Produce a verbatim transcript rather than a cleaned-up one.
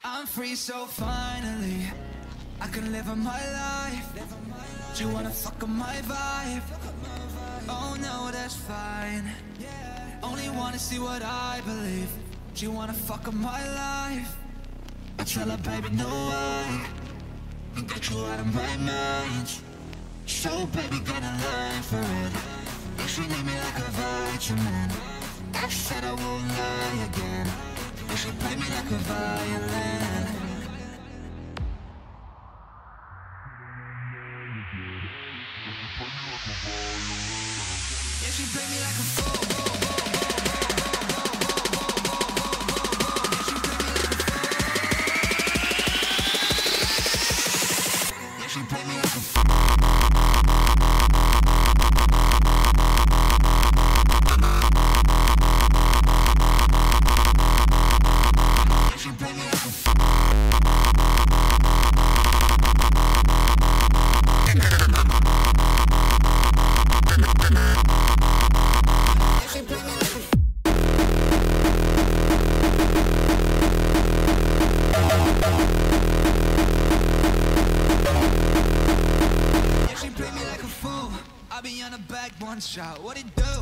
I'm free, so finally I can live on my life. Do you wanna fuck on my vibe? Oh no, that's fine. Only wanna see what I believe. Do you wanna fuck on my life? I tell her, baby, no, I can get you out of my mind. So baby, get a line for it. You should need me like a vitamin. I said I won't lie again. You should play me like a violin. Yeah, she play me like a fool. Yeah, she play me like a fool. I be on the back, one shot. What it do?